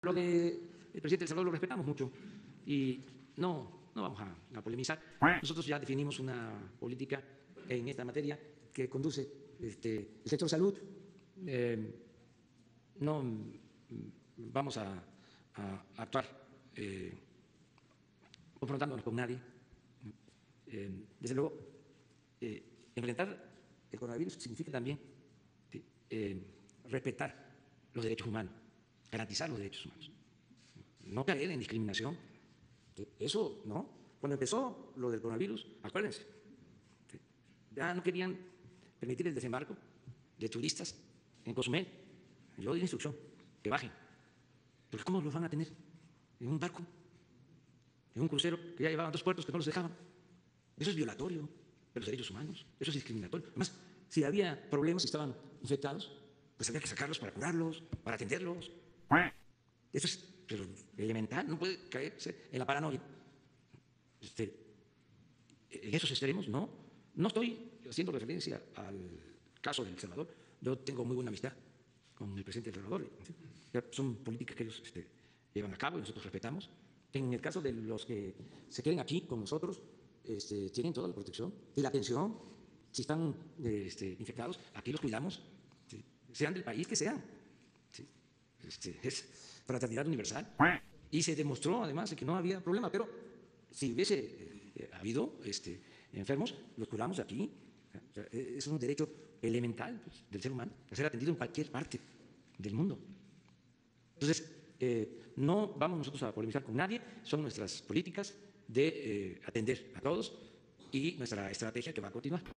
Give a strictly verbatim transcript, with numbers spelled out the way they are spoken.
Lo del presidente de El Salvador lo respetamos mucho y no, no vamos a, a polemizar. Nosotros ya definimos una política en esta materia que conduce este, el sector salud. Eh, no vamos a, a actuar eh, confrontándonos con nadie. Eh, desde luego, eh, enfrentar el coronavirus significa también ¿sí? eh, respetar los derechos humanos, garantizar los derechos humanos, no caer en discriminación. Eso, ¿no? Cuando empezó lo del coronavirus, acuérdense, ¿sí? ya no querían permitir el desembarco de turistas en Cozumel. Yo di la instrucción que bajen, porque ¿cómo los van a tener en un barco, en un crucero que ya llevaban dos puertos que no los dejaban? Eso es violatorio de los derechos humanos, eso es discriminatorio. Además, si había problemas, si estaban infectados, pues había que sacarlos para curarlos, para atenderlos. Eso es pero, elemental, no puede caerse en la paranoia. Este, en esos extremos, no. No estoy haciendo referencia al caso de El Salvador. Yo tengo muy buena amistad con el presidente de El Salvador. Son políticas que ellos este, llevan a cabo y nosotros respetamos. En el caso de los que se queden aquí con nosotros, este, tienen toda la protección y la atención. Si están este, infectados, aquí los cuidamos, ¿sí? Sean del país que sean. ¿Sí? Este, es fraternidad universal. Y se demostró además que no había problema, pero si hubiese eh, habido este, enfermos, los curamos aquí. O sea, es un derecho elemental pues, del ser humano, a ser atendido en cualquier parte del mundo. Entonces, eh, no vamos nosotros a polemizar con nadie, son nuestras políticas de eh, atender a todos y nuestra estrategia que va a continuar.